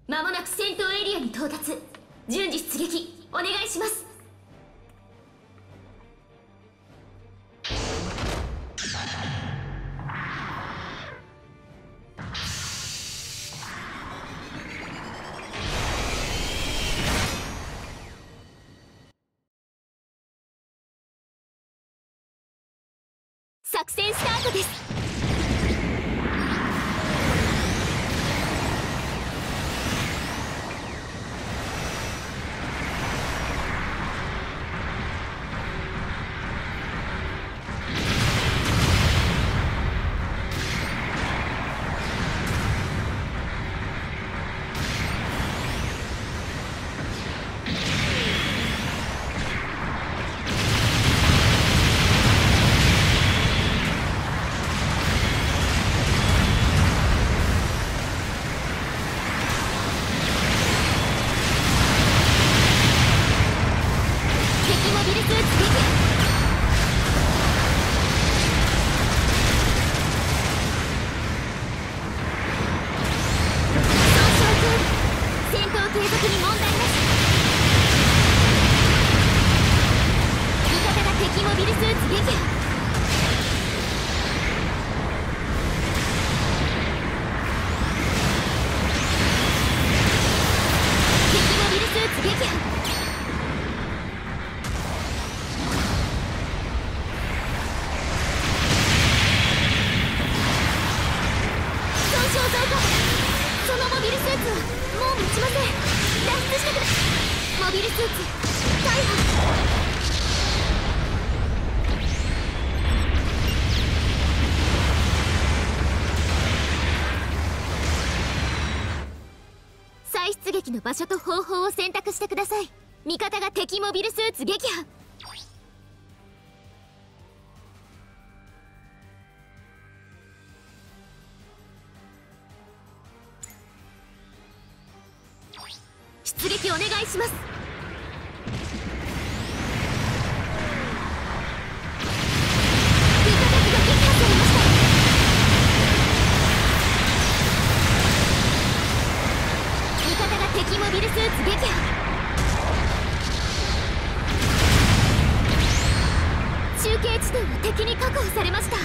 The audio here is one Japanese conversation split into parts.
まもなく戦闘エリアに到達。順次出撃お願いします。作戦スタートです。再出撃の場所と方法を選択してください。味方が敵モビルスーツ撃破。出撃お願いします。敵モビルスーツ撃破。中継地点は敵に確保されました。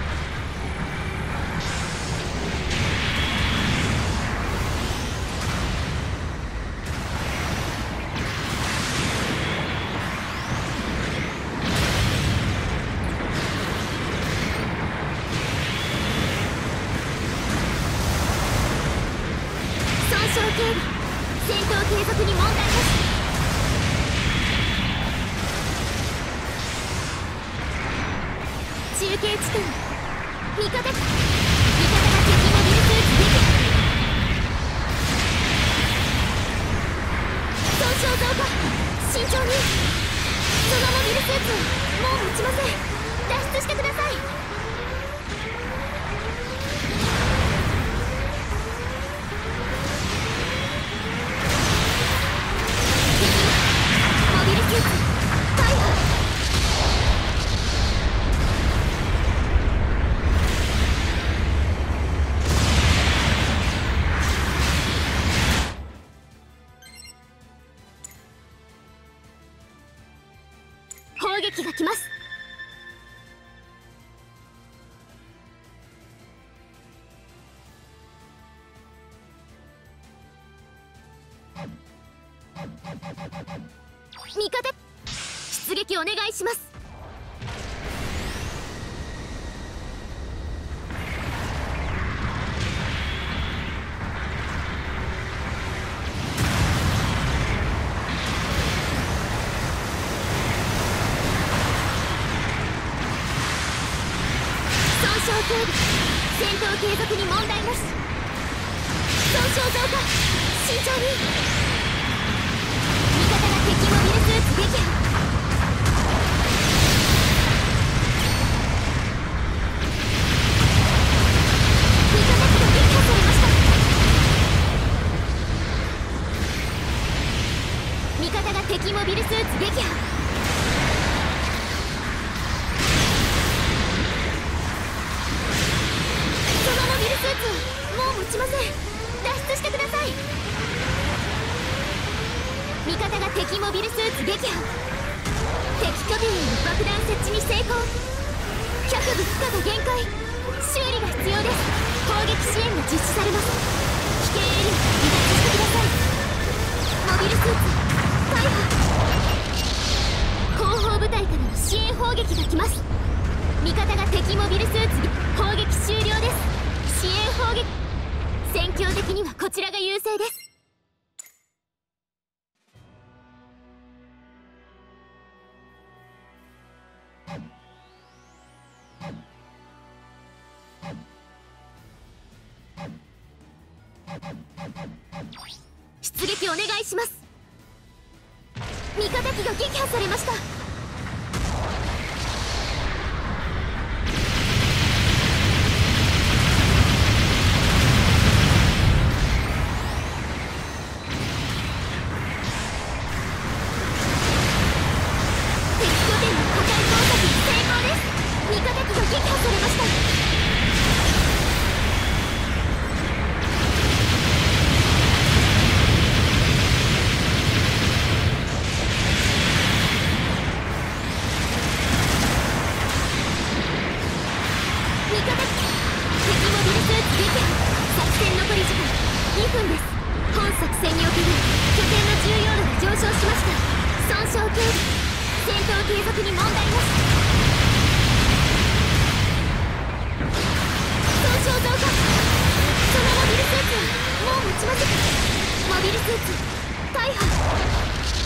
損傷警備、戦闘継続に問題なし。中継地点、味方が敵モビルスーツ撃破。損傷増加、慎重に。そのモビルスーツもう持ちません。脱出してください。モビルスーツ大破。砲撃が来ます。味方、出撃お願いします。損傷警備、戦闘継続に問題なし。損傷増加、慎重に。味方が敵モビルスーツ撃破。味方機が撃破されました。味方が敵モビルスーツ撃破。そのモビルスーツもう持ちません。脱出してください。 敵モビルスーツ撃破。敵拠点への爆弾設置に成功。脚部負荷が限界。修理が必要です。攻撃支援が実施されます。危険エリアから離脱してください。モビルスーツ大破。後方部隊からの支援砲撃が来ます。味方が敵モビルスーツ砲撃終了です。支援砲撃。戦況的にはこちらが優勢です。出撃お願いします。味方機が撃破されました。敵拠点の破壊工作に成功です。味方機が撃破されました。2分です。本作戦における拠点の重要度が上昇しました。損傷警備。戦闘継続に問題なし。損傷増加。そのモビルスーツはもう持ちません。モビルスーツ大破。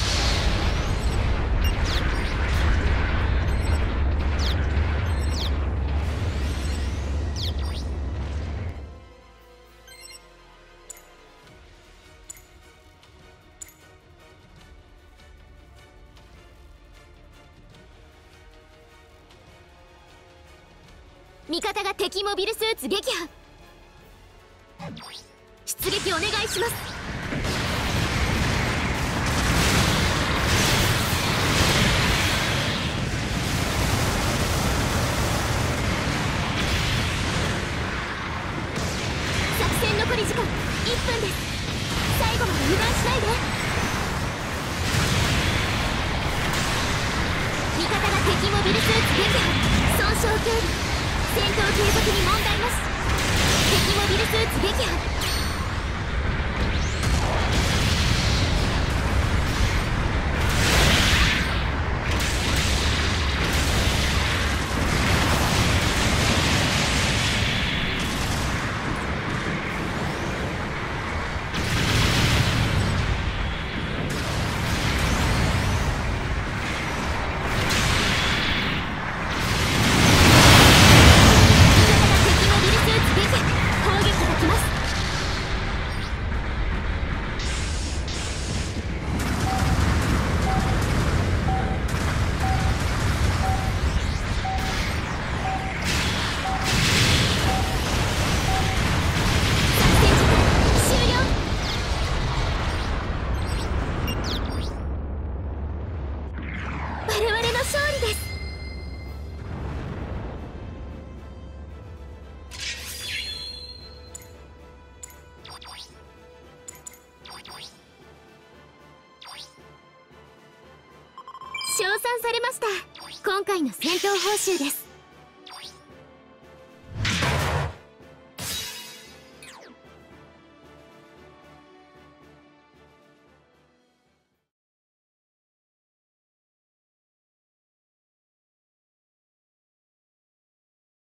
味方が敵モビルスーツ撃破。出撃お願いします。作戦残り時間1分です。最後まで油断しないで。味方が敵モビルスーツ撃破。損傷警備。戦闘継続に問題なし。敵モビルスーツ撃破。称賛されました。今回の戦闘報酬です。